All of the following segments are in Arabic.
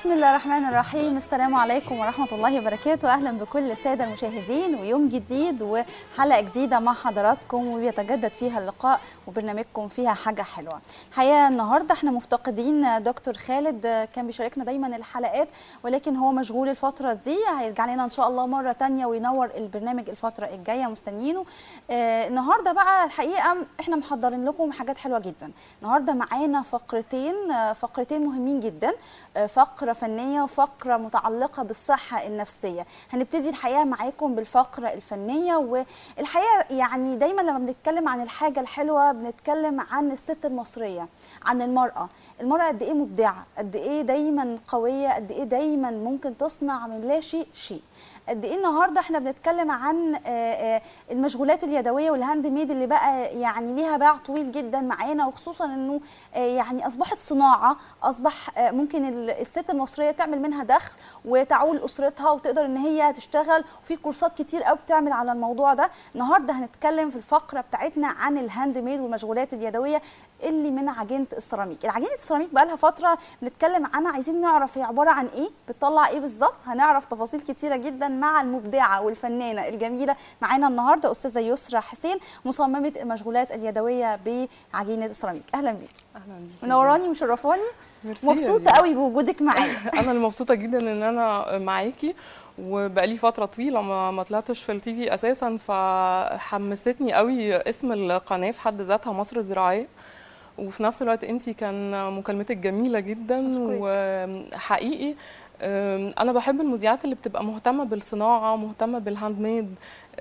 بسم الله الرحمن الرحيم. السلام عليكم ورحمة الله وبركاته. أهلا بكل السادة المشاهدين ويوم جديد وحلقة جديدة مع حضراتكم وبيتجدد فيها اللقاء وبرنامجكم فيها حاجة حلوة. الحقيقة النهاردة احنا مفتقدين دكتور خالد، كان بيشاركنا دايما الحلقات ولكن هو مشغول الفترة دي، هيرجع لنا إن شاء الله مرة تانية وينور البرنامج الفترة الجاية، مستنيينه. النهاردة بقى الحقيقة احنا محضرين لكم حاجات حلوة جدا. النهاردة معانا فقرتين مهمين جدا، فقرة فنية وفقرة متعلقة بالصحة النفسية. هنبتدي الحقيقة معاكم بالفقرة الفنية، والحقيقة يعني دايما لما بنتكلم عن الحاجة الحلوة بنتكلم عن الست المصرية، عن المرأة قد ايه مبدعة، قد ايه دايما قوية، قد ايه دايما ممكن تصنع من لا شيء شيء. قد ايه النهارده احنا بنتكلم عن المشغولات اليدويه والهاند ميد اللي بقى يعني ليها باع طويل جدا معانا، وخصوصا انه يعني اصبحت صناعه، اصبح ممكن الست المصريه تعمل منها دخل وتعول اسرتها وتقدر ان هي تشتغل، وفي كورسات كتير قوي بتعمل على الموضوع ده. النهارده هنتكلم في الفقره بتاعتنا عن الهاند ميد والمشغولات اليدويه اللي من عجينه السيراميك. العجينه السيراميك بقى لها فتره بنتكلم عنها، عايزين نعرف هي عباره عن ايه، بتطلع ايه بالظبط. هنعرف تفاصيل كتيره جدا مع المبدعه والفنانه الجميله معانا النهارده استاذه يسرا حسين، مصممه المشغولات اليدويه بعجينه السيراميك. اهلا بيكي. اهلا بيكي، منوراني ومشرفاني. مبسوطه قوي بوجودك معايا. انا اللي مبسوطه جدا ان انا معاكي، وبقالي فتره طويله ما طلعتش في التي في اساسا، فحمستني قوي اسم القناه في حد ذاتها مصر الزراعيه، وفي نفس الوقت انتي كان مكالمتك جميله جدا. وحقيقي انا بحب المذيعات اللي بتبقى مهتمه بالصناعه، مهتمه بالهاند ميد،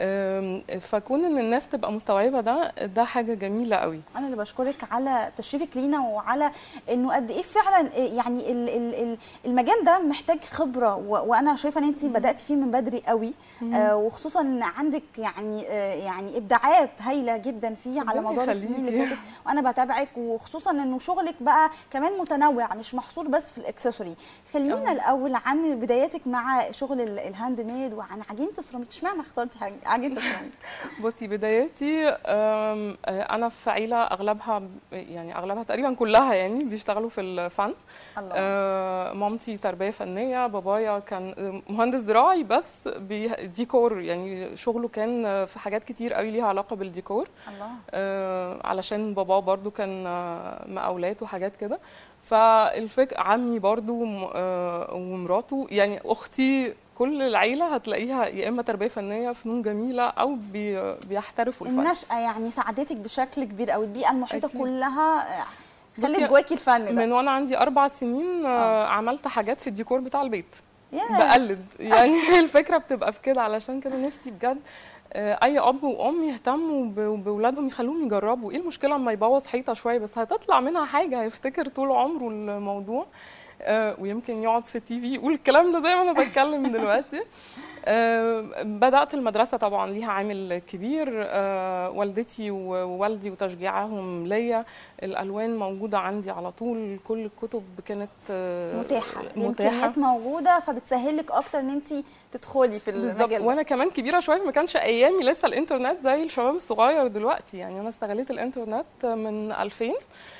فكون ان الناس تبقى مستوعبه ده حاجه جميله قوي. انا اللي بشكرك على تشريفك لينا وعلى انه قد ايه فعلا يعني المجال ده محتاج خبره، وانا شايفه ان انت بداتي فيه من بدري قوي، وخصوصا ان عندك يعني ابداعات هايله جدا فيه على مدار السنين اللي فاتت، وانا بتابعك، وخصوصا انه شغلك بقى كمان متنوع مش محصور بس في الاكسسوري. خلينا الاول عن بداياتك مع شغل الهاند ميد وعن عجينه السيراميك. اشمعنى اخترتي عجينه السيراميك؟ بصي، بداياتي انا في عيله اغلبها تقريبا كلها يعني بيشتغلوا في الفن. مامتي تربيه فنيه، بابايا كان مهندس زراعي بس ديكور، يعني شغله كان في حاجات كتير قوي ليها علاقه بالديكور. علشان بابا برضو كان مقاولات وحاجات كده. فالفكر عمي برضو ومراته، يعني اختي، كل العيله هتلاقيها يا اما تربيه فنيه، فنون جميله، او بيحترفوا الفن. النشأة يعني ساعدتك بشكل كبير، او البيئه المحيطه كلها خلت جواكي الفن ده. من وانا عندي 4 سنين عملت حاجات في الديكور بتاع البيت. بقلد يعني الفكره بتبقى في كده، علشان كده نفسي بجد اي اب وام يهتموا باولادهم، يخلوهم يجربوا. ايه المشكله اما يبوظ حيطه شويه بس هتطلع منها حاجه هيفتكر طول عمره الموضوع، ويمكن يقعد في تي في يقول الكلام ده زي ما انا بتكلم دلوقتي. بدأت المدرسة طبعا ليها عامل كبير، والدتي ووالدي وتشجيعهم ليا. الألوان موجودة عندي على طول، كل الكتب كانت متاحة، الإمكانيات موجودة، فبتسهلك أكتر إن أنت تدخلي في المجال. وأنا كمان كبيرة شوية، ما كانش أيامي لسه الإنترنت زي الشباب الصغير دلوقتي، يعني أنا استغليت الإنترنت من 2000.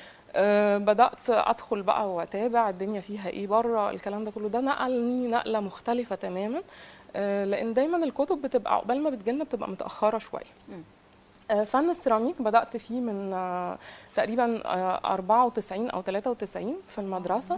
بدأت أدخل بقى وأتابع الدنيا فيها إيه بره. الكلام ده كله ده نقلني نقلة مختلفة تماما، لأن دايما الكتب بتبقى عقبال ما بتجيلنا بتبقى متأخرة شوية. فن السيراميك بدأت فيه من تقريبا 94 أو 93 في المدرسة.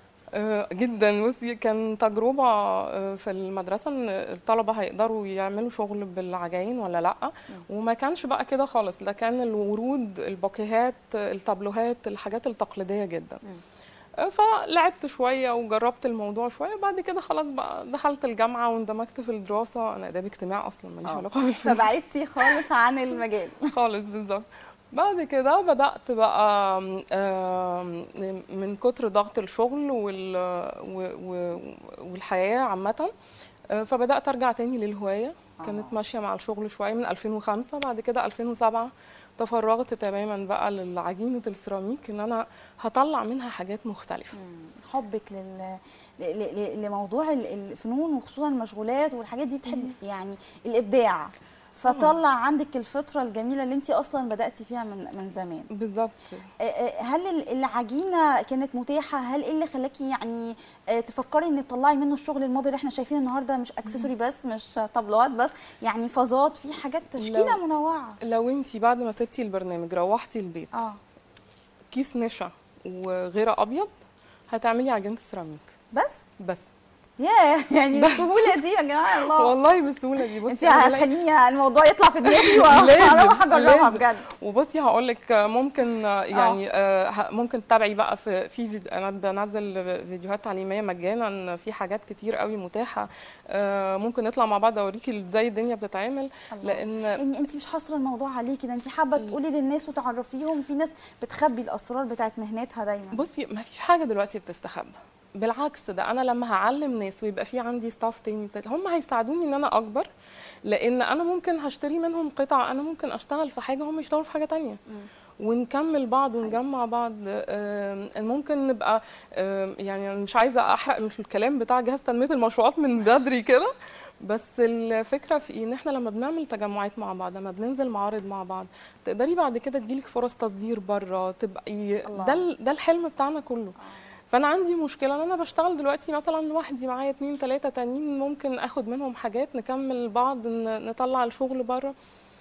جدا. بصي، كان تجربه في المدرسه ان الطلبه هيقدروا يعملوا شغل بالعجين ولا لا، وما كانش بقى كده خالص. ده كان الورود، البوكيهات، التابلوهات، الحاجات التقليديه جدا. فلعبت شويه وجربت الموضوع شويه، بعد كده خلاص بقى دخلت الجامعه واندمجت في الدراسه. انا اداب اجتماع اصلا، ماليش علاقه بالفن، فبعدتي خالص عن المجال خالص. بالظبط. بعد كده بدأت بقى من كتر ضغط الشغل والحياة عامة، فبدأت أرجع تاني للهواية. كانت ماشية مع الشغل شوية من 2005. بعد كده 2007 تفرغت تماما بقى لعجينة السيراميك، ان انا هطلع منها حاجات مختلفة. حبك لموضوع الفنون وخصوصا المشغولات والحاجات دي، بتحب يعني الابداع. فطلع عندك الفطره الجميله اللي انت اصلا بداتي فيها من زمان. بالظبط. هل العجينه كانت متاحه؟ هل ايه اللي خلاكي يعني تفكري ان تطلعي منه الشغل المبهر اللي احنا شايفينه النهارده؟ مش اكسسوري بس، مش طبلات بس، يعني فازات، في حاجات تشكيله منوعه. لو انت بعد ما سبتي البرنامج روحتي البيت كيس نشا وغيره ابيض هتعملي عجينه السيراميك بس ياه، يعني بالسهوله دي يا جماعه؟ الله، والله بالسهوله دي. بصي انت هتخليني الموضوع يطلع في دماغي واروح اجربها بجد. وبصي هقول لك ممكن يعني ممكن تتابعي بقى في انا بنزل فيديوهات تعليميه مجانا، في حاجات كتير قوي متاحه، ممكن نطلع مع بعض اوريكي ازاي الدنيا بتتعمل. لان انت مش حاصره الموضوع عليكي، ده انت حابه تقولي للناس وتعرفيهم. في ناس بتخبي الاسرار بتاعت مهنتها دايما. بصي ما فيش حاجه دلوقتي بتستخبى، بالعكس ده انا لما هعلم ناس ويبقى في عندي ستاف تاني هم هيساعدوني ان انا اكبر، لان انا ممكن هشتري منهم قطع، انا ممكن اشتغل في حاجه هم يشتغلوا في حاجه تانية ونكمل بعض ونجمع بعض. ممكن نبقى يعني مش عايزه احرق الكلام بتاع جهاز تنميه المشروعات من بدري كده، بس الفكره في ان احنا لما بنعمل تجمعات مع بعض، لما بننزل معارض مع بعض، تقدري بعد كده تجيلك فرص تصدير بره، تبقي ده الحلم بتاعنا كله. فانا عندي مشكله ان انا بشتغل دلوقتي مثلا لوحدي، معايا 2 3 تانيين ممكن اخد منهم حاجات نكمل بعض نطلع الشغل بره.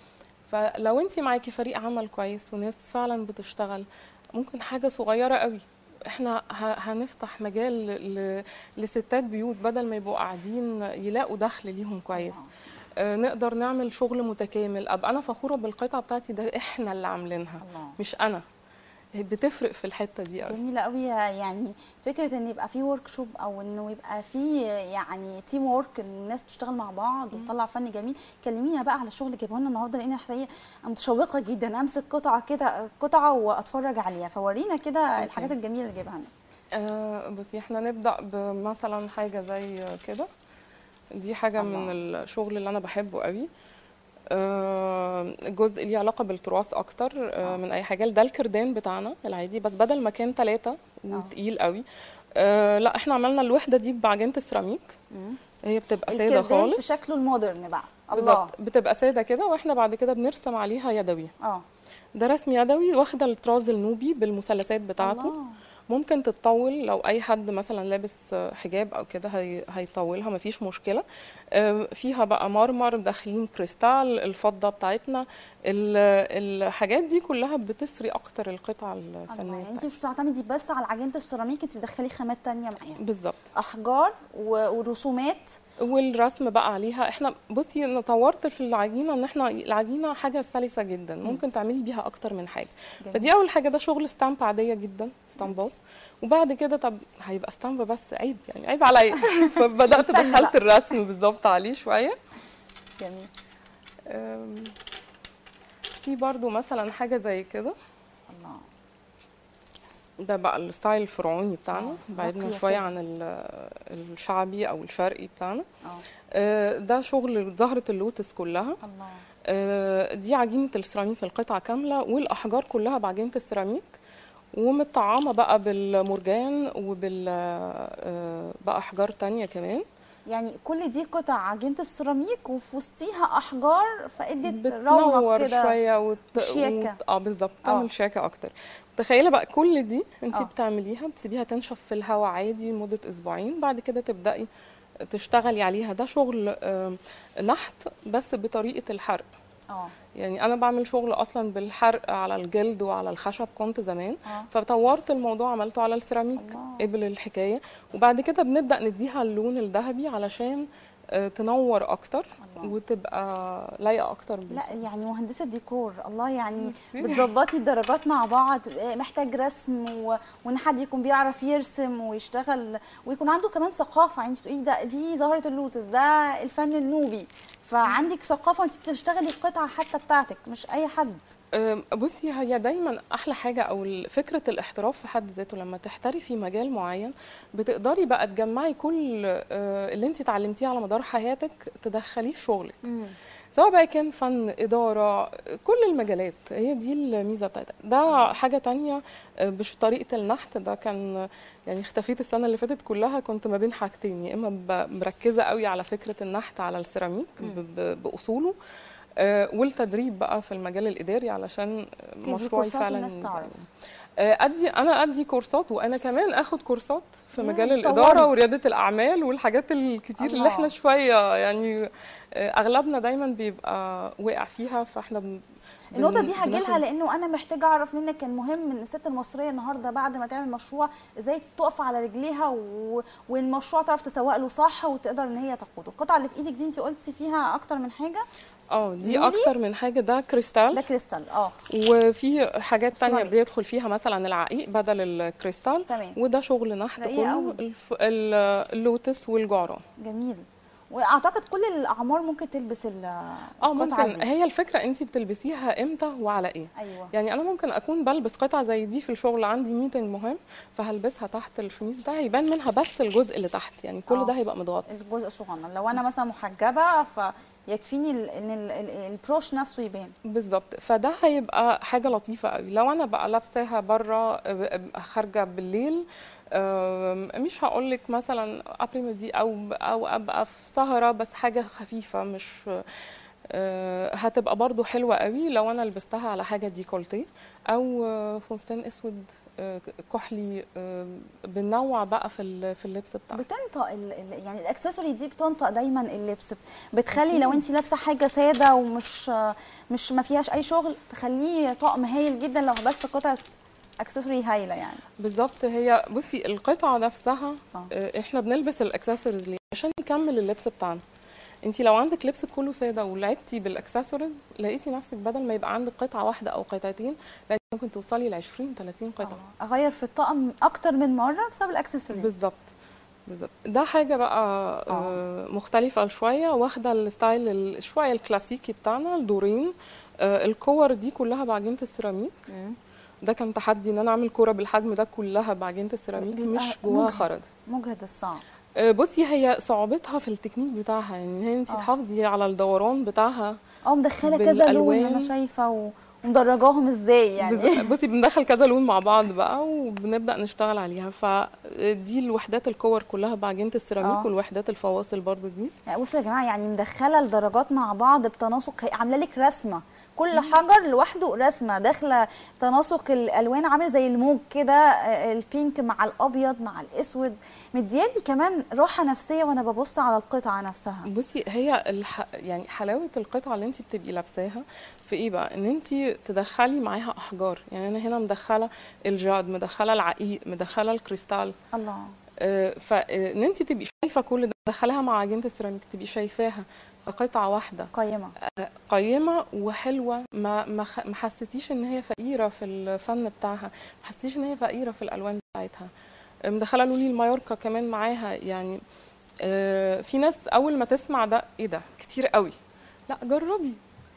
فلو انت معاكي فريق عمل كويس وناس فعلا بتشتغل، ممكن حاجه صغيره قوي احنا هنفتح مجال لستات بيوت بدل ما يبقوا قاعدين يلاقوا دخل ليهم كويس. نقدر نعمل شغل متكامل، ابقى انا فخوره بالقطعه بتاعتي، ده احنا اللي عاملينها مش انا. بتفرق في الحته دي قوي. جميله قوي. يعني فكره ان يبقى في ورك شوب او انه يبقى في يعني تيم وورك، الناس بتشتغل مع بعض وتطلع فن جميل. كلمينا بقى على الشغل جايبه لنا النهارده، لان احنا متشوقه جدا امسك قطعه واتفرج عليها. فورينا كده الحاجات الجميله اللي جايبها لنا. بصي احنا نبدا بمثلا حاجه زي كده، دي حاجه من الشغل اللي انا بحبه قوي. جزء ليه علاقه بالتراث اكتر من اي حاجه. ده الكردان بتاعنا العادي، بس بدل ما كان 3 وتقيل قوي، لا احنا عملنا الوحده دي بعجينه السيراميك. هي بتبقى ساده خالص، الكردان في شكله المودرن بقى. الله، بتبقى ساده كده، واحنا بعد كده بنرسم عليها يدوي. ده رسم يدوي، واخده الطراز النوبي بالمثلثات بتاعته. الله. ممكن تتطول لو اي حد مثلا لابس حجاب او كده هيطولها، مفيش مشكله. فيها بقى مرمر، داخلين كريستال، الفضه بتاعتنا، الحاجات دي كلها بتسري اكتر القطعه الفنيه. يعني انت مش بتعتمدي بس على عجينه السيراميك، انت بتدخلي خامات تانية معاها. بالظبط، احجار ورسومات والرسم بقى عليها. احنا بصي انا طورت في العجينه ان احنا العجينه حاجه سلسه جدا، ممكن تعملي بيها اكتر من حاجه. جميل. فدي اول حاجه، ده شغل ستامب عاديه جدا، ستامبات. وبعد كده طب هيبقى ستامب بس عيب، يعني عيب عليا. فبدات دخلت الرسم بالظبط عليه شويه. جميل. في برضو مثلا حاجه زي كده. الله، ده بقى الستايل الفرعوني بتاعنا، بعدنا شويه عن الشعبي او الشرقي بتاعنا. ده شغل زهره اللوتس كلها. الله. دي عجينه السيراميك، القطعه كامله، والاحجار كلها بعجينه السيراميك، ومتطعمه بقى بالمرجان بقى احجار تانية كمان. يعني كل دي قطع عجينه السيراميك وفي وسطيها احجار، فادت رونق كده شويه شياكه. بالظبط، تعمل شياكه اكتر. متخيله بقى كل دي انت بتعمليها، بتسيبيها تنشف في الهواء عادي لمده اسبوعين، بعد كده تبداي تشتغلي عليها. ده شغل نحت بس بطريقه الحرق. يعني انا بعمل شغل اصلا بالحرق على الجلد وعلى الخشب كنت زمان. فطورت الموضوع، عملته على السيراميك قبل الحكايه، وبعد كده بنبدا نديها اللون الذهبي علشان تنور اكتر وتبقى لايقه اكتر. لا يعني مهندسه ديكور، الله، يعني بتظبطي الدرجات مع بعض. محتاج رسم وان حد يكون بيعرف يرسم ويشتغل ويكون عنده كمان ثقافه. يعني تقولي ده دي زهره اللوتس، ده الفن النوبي، فعندك ثقافه وانت بتشتغلي القطعه حتى بتاعتك، مش اي حد. بصي هي دايما احلى حاجه او فكره الاحتراف في حد ذاته، لما تحترفي في مجال معين بتقدري بقى تجمعي كل اللي انت اتعلمتيه على مدار حياتك تدخليه في شغلك. سواء بقى كان فن، اداره، كل المجالات، هي دي الميزه بتاعتها. ده حاجه تانية بطريقه النحت. ده كان يعني اختفيت السنه اللي فاتت كلها، كنت ما بين حاجتين، يا اما مركزه قوي على فكره النحت على السيراميك باصوله، والتدريب بقى في المجال الاداري علشان مشروعي فعلا الناس تعرف. ادي كورسات، وانا كمان اخد كورسات في مجال الاداره ورياده الاعمال والحاجات الكتير اللي احنا شويه يعني اغلبنا دايما بيبقى واقع فيها. فاحنا النقطة دي هجيلها، لأنه أنا محتاجة أعرف منك كان مهم إن الست المصرية النهاردة بعد ما تعمل مشروع إزاي تقف على رجليها والمشروع تعرف تسوق له صح وتقدر إن هي تقوده. القطعة اللي في إيدك دي أنت قلتي فيها أكتر من حاجة. دي أكتر من حاجة. ده كريستال. ده كريستال. وفي حاجات تانية بيدخل فيها مثلا العقيق بدل الكريستال. تمام. وده شغل نحت كله، اللوتس والجعران. جميل. واعتقد كل الاعمار ممكن تلبس ممكن دي. هي الفكره انت بتلبسيها امتى وعلى ايه. أيوة. يعني انا ممكن اكون بلبس قطعه زي دي في الشغل، عندي ميتنج مهم فهلبسها تحت الشميز ده هيبان منها بس الجزء اللي تحت، يعني كل ده هيبقى متغطي الجزء الصغنن. لو انا مثلا محجبه فيكفيني ان البروش نفسه يبان بالظبط. فده هيبقى حاجه لطيفه قوي. لو انا بقى لابساها بره خارجه بالليل، مش هقول لك مثلا ابريميدي او ابقى في سهره، بس حاجه خفيفه مش هتبقى برضو حلوه قوي لو انا لبستها على حاجه ديكولتيه او فستان اسود كحلي. بننوع بقى في اللبس بتاعها. بتنطق يعني الاكسسوري دي بتنطق دايما اللبس، بتخلي لو انت لابسه حاجه ساده ومش ما فيهاش اي شغل تخليه طقم هايل جدا لو بس قطعه اكسسوري هايله يعني. بالظبط. هي بصي القطعه نفسها احنا بنلبس الاكسسوارز ليه؟ عشان يكمل اللبس بتاعنا. انت لو عندك لبسك كله ساده ولعبتي بالاكسسوارز لقيتي نفسك بدل ما يبقى عندك قطعه واحده او قطعتين لا ممكن توصلي ل 20 30 قطعه. اغير في الطقم اكتر من مره بسبب الاكسسوارز. بالظبط. ده حاجه بقى مختلفه شويه، واخده الستايل شويه الكلاسيكي بتاعنا، الدورين. الكور دي كلها بعجينه السيراميك. ده كان تحدي ان انا اعمل كوره بالحجم ده كلها بعجينه السيراميك مش جواها خرز. مجهد الصعب. بصي هي صعوبتها في التكنيك بتاعها، يعني انت تحافظي على الدوران بتاعها. مدخله كذا لون انا شايفه ومدرجاهم ازاي يعني. بصي بندخل كذا لون مع بعض بقى وبنبدا نشتغل عليها. فدي الوحدات الكور كلها بعجينه السيراميك والوحدات الفواصل برضو دي. يعني بصوا يا جماعه، يعني مدخله الدرجات مع بعض بتناسق، عامله لك رسمه، كل حجر لوحده رسمه داخله تناسق الالوان، عامل زي الموج كده، البينك مع الابيض مع الاسود، مدياني كمان راحه نفسيه وانا ببص على القطعه نفسها. بصي هي يعني حلاوه القطعه اللي انت بتبقي لابساها في ايه بقى؟ ان انت تدخلي معاها احجار. يعني انا هنا مدخله الجاد، مدخله العقيق، مدخله الكريستال. الله. فان انت تبقي شايفه كل ده، مدخلاها مع عجينه السيراميك، تبقي شايفاها في قطعه واحده قيمه وحلوه. ما حسيتيش ان هي فقيره في الفن بتاعها، ما حسيتيش ان هي فقيره في الالوان بتاعتها. مدخله لولي المايوركا كمان معاها. يعني في ناس اول ما تسمع ده ايه ده كتير قوي، لا جربي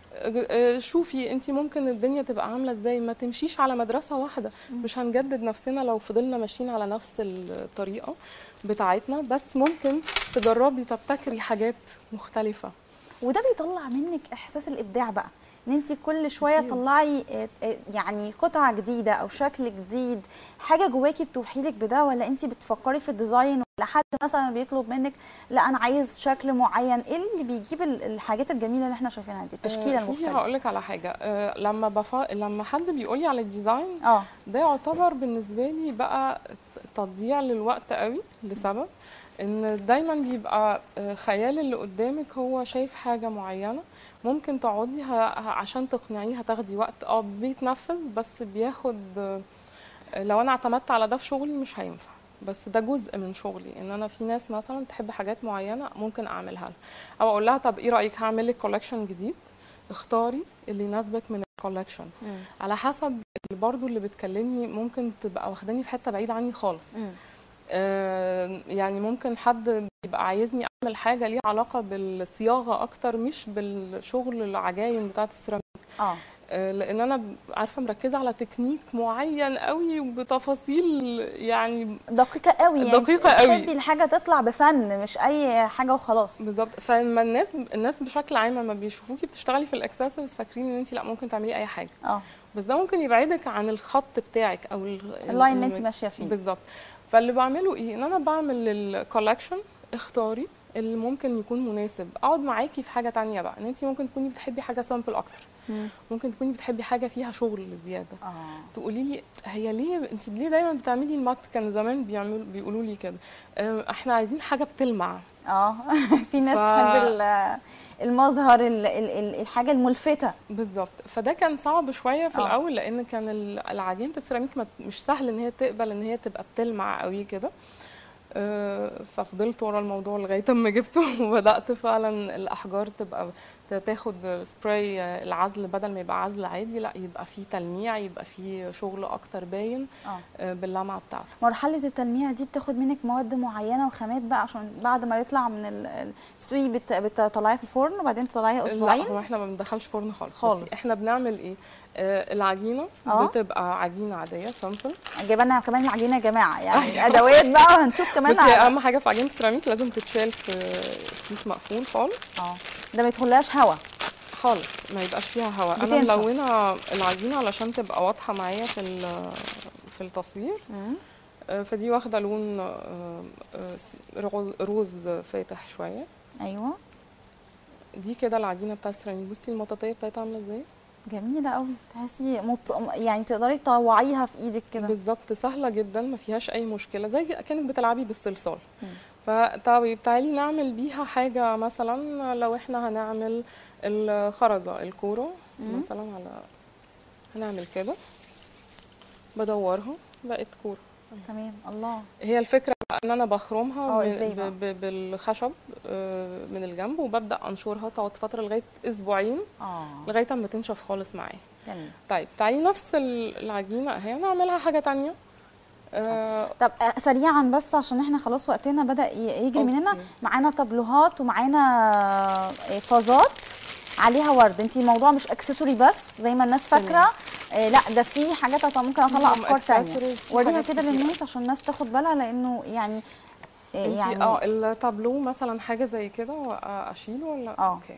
شوفي انت ممكن الدنيا تبقى عامله ازاي. ما تمشيش على مدرسه واحده، مش هنجدد نفسنا لو فضلنا ماشيين على نفس الطريقه بتاعتنا، بس ممكن تجربي تبتكري حاجات مختلفه. وده بيطلع منك احساس الابداع بقى، ان انت كل شويه تطلعي يعني قطعه جديده او شكل جديد، حاجه جواكي بتوحي لك بده، ولا انت بتفكري في الديزاين، ولا حد مثلا بيطلب منك لا انا عايز شكل معين؟ ايه اللي بيجيب الحاجات الجميله اللي احنا شايفينها دي، التشكيله المختلفه؟ هقول لك على حاجه. لما حد بيقول لي على الديزاين ده يعتبر بالنسبه لي بقى تضييع للوقت قوي، لسبب ان دايما بيبقى خيال اللي قدامك هو شايف حاجه معينه، ممكن تقعدي عشان تقنعيه هتاخدي وقت. بيتنفذ بس بياخد. لو انا اعتمدت على ده في شغلي مش هينفع، بس ده جزء من شغلي. ان انا في ناس مثلا تحب حاجات معينه ممكن اعملها لها، او اقول لها طب ايه رايك هعمل لك كولكشن جديد، اختاري اللي يناسبك من الكولكشن. على حسب برضو اللي بتكلمني ممكن تبقى واخداني في حته بعيده عني خالص. يعني ممكن حد بيبقى عايزني اعمل حاجه ليها علاقه بالصياغه اكتر مش بالشغل العجاين بتاعه السيراميك. لان انا عارفه مركزه على تكنيك معين قوي وبتفاصيل يعني دقيقه قوي، يعني دقيقه قوي، تحبي الحاجه تطلع بفن مش اي حاجه وخلاص. بالظبط. فلما الناس بشكل عام لما بيشوفوكي بتشتغلي في الاكسسوارز فاكرين ان انت لا ممكن تعملي اي حاجه. بس ده ممكن يبعدك عن الخط بتاعك او اللاين اللي انت ماشيه فيه. بالظبط. فاللي بعمله ايه؟ ان انا بعمل الكولكشن، اختاري اللي ممكن يكون مناسب. اقعد معاكي في حاجه تانية بقى، ان انت ممكن تكوني بتحبي حاجه سامبل اكتر، ممكن تكوني بتحبي حاجه فيها شغل زياده. تقولي لي هي ليه انت ليه دايما بتعملي المات؟ كان زمان بيقولوا لي كده احنا عايزين حاجه بتلمع. في ناس تحب المظهر، الحاجه الملفته. بالظبط. فده كان صعب شويه في الاول، لان كان العجينه السيراميك مش سهل ان هي تقبل ان هي تبقى بتلمع قوي كده. ففضلت ورا الموضوع لغايه اما جبته وبدات فعلا الاحجار تبقى تاخد سبراي العزل، بدل ما يبقى عزل عادي لا يبقى فيه تلميع، يبقى فيه شغل اكتر باين باللمعه بتاعته. مرحله التلميع دي بتاخد منك مواد معينه وخامات بقى عشان بعد ما يطلع من الستوي بتطلعيه في الفرن وبعدين تطلعيه اسبوعين؟ لا هو احنا ما بندخلش فرن خالص. احنا بنعمل ايه؟ العجينه بتبقى عجينه عاديه سامبل. جايبه لنا كمان العجينه يا جماعه، يعني ادوات بقى وهنشوف كمان. اهم حاجه في عجينه السيراميك لازم تتشال في كيس مقفول خالص. ده ما يدخلهاش هواء خالص، ما يبقاش فيها هواء. انا ملونه العجينه علشان تبقى واضحه معايا في التصوير. فدي واخده لون روز فاتح شويه. ايوه دي كده العجينه بتاعت السيراميك. بصي المطاطيه بتاعتها عامله ازاي، جميله قوي، تحسي يعني تقدري تطوعيها في ايدك كده. بالظبط، سهله جدا ما فيهاش اي مشكله، زي كانك بتلعبي بالصلصال. فطيب تعالي نعمل بيها حاجه، مثلا لو احنا هنعمل الخرزه الكوره مثلا، هنعمل كده بدورها بقت كوره. تمام. الله. هي الفكره ان انا بخرمها بالخشب من الجنب وببدا انشرها، تقعد فتره لغايه اسبوعين لغايه اما تنشف خالص معايا. جميل. طيب تعالي نفس العجينه اهي نعملها حاجه تانية. طب سريعا بس عشان احنا خلاص وقتنا بدأ يجري مننا. معانا طابلوهات ومعانا فازات عليها ورد. انتي الموضوع مش اكسسوري بس زي ما الناس فاكره، لا ده في حاجات ممكن اطلع افكار ثانيه. وريها كده للناس عشان الناس تاخد بالها، لانه يعني التابلو مثلا حاجه زي كده اشيله ولا اوكي.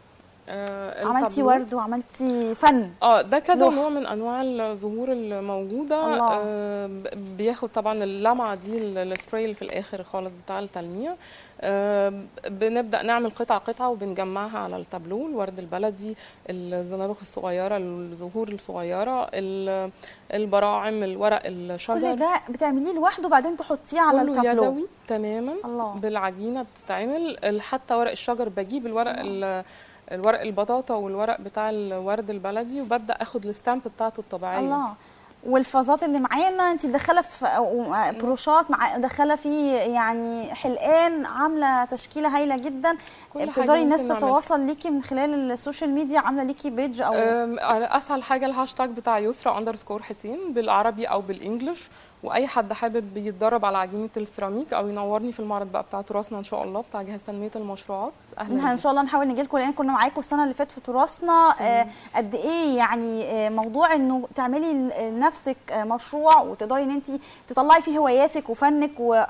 عملتي ورد وعملتي فن. ده كذا نوع من انواع الزهور الموجوده. بياخد طبعا اللمعه دي السبراي اللي في الاخر خالص بتاع التلميع. بنبدا نعمل قطعه قطعه وبنجمعها على التابلو. الورد البلدي، الزنادق الصغيره، الزهور الصغيره، البراعم، الورق الشجر، كل ده بتعمليه لوحده وبعدين تحطيه على التابلو يدوي تماما. بالعجينه بتتعمل. حتى ورق الشجر بجيب الورق البطاطا والورق بتاع الورد البلدي وببدا اخد الستامب بتاعته الطبيعيه. والفازات اللي معانا انت مدخله في بروشات، مدخله فيه يعني حلقان، عامله تشكيله هايله جدا. بتقدري الناس تتواصل ليكي من خلال السوشيال ميديا، عامله ليكي بيج او اسهل حاجه الهاشتاج بتاع يسرا_حسين بالعربي او بالانجلش. واي حد حابب يتدرب على عجينه السيراميك او ينورني في المعرض بقى بتاع تراثنا ان شاء الله بتاع جهاز تنميه المشروعات، اهلا ان شاء الله نحاول نجي لكم، لان كنا معاكم السنه اللي فاتت في تراثنا. قد ايه يعني موضوع انه تعملي لنفسك مشروع وتقدري ان انت تطلعي فيه هواياتك وفنك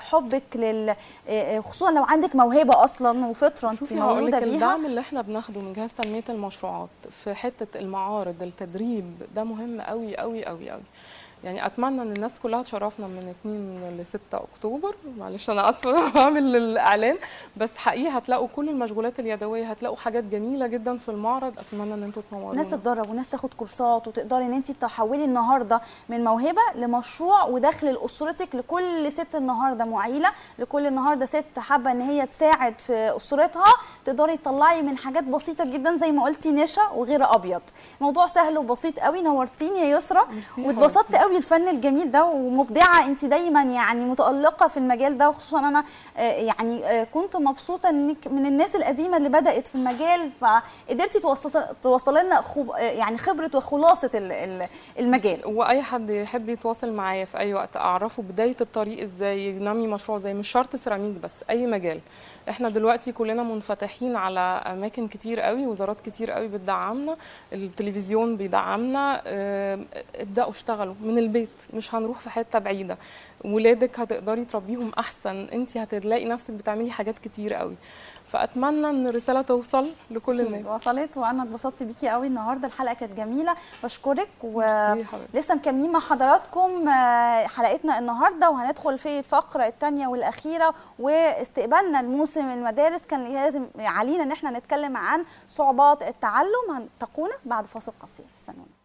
وحبك خصوصا لو عندك موهبه اصلا وفطره انت مولوده بيها. الدعم اللي احنا بناخده من جهاز تنميه المشروعات في حته المعارض، التدريب، ده مهم قوي قوي قوي قوي. يعني اتمنى ان الناس كلها تشرفنا من 2 ل 6 اكتوبر. معلش انا اسفه بعمل الاعلان، بس حقيقي هتلاقوا كل المشغولات اليدويه، هتلاقوا حاجات جميله جدا في المعرض. اتمنى ان انتوا تنورونا. الناس تتدرب وناس تاخد كورسات وتقدري ان انت تحولي النهارده من موهبه لمشروع ودخل لاسرتك. لكل ست النهارده معيله، لكل النهارده ست حابه ان هي تساعد في اسرتها، تقدري تطلعي من حاجات بسيطه جدا زي ما قلتي نشا وغير ابيض. موضوع سهل وبسيط قوي. نورتيني يا يسرا واتبسطت قوي الفن الجميل ده، ومبدعه انت دايما يعني متالقه في المجال ده. وخصوصا انا يعني كنت مبسوطه انك من الناس القديمه اللي بدات في المجال، فقدرتي توصلي لنا يعني خبره وخلاصه المجال. واي حد يحب يتواصل معايا في اي وقت اعرفه بدايه الطريق ازاي ينمي مشروع، زي مش شرط سيراميك بس، اي مجال. احنا دلوقتي كلنا منفتحين على اماكن كتير قوي، وزارات كتير قوي بتدعمنا، التلفزيون بيدعمنا. ابداوا اشتغلوا من من البيت، مش هنروح في حته بعيده. ولادك هتقدري تربيهم احسن، انت هتلاقي نفسك بتعملي حاجات كتير قوي. فاتمنى ان الرساله توصل لكل الناس. وصلت، وانا اتبسطت بيكي قوي النهارده، الحلقه كانت جميله، بشكرك. ميرسي. ولسه مكملين مع حضراتكم حلقتنا النهارده، وهندخل في الفقره الثانيه والاخيره، واستقبالنا لموسم المدارس كان لازم علينا ان احنا نتكلم عن صعوبات التعلم. هنلتقونا بعد فاصل قصير، استنونا.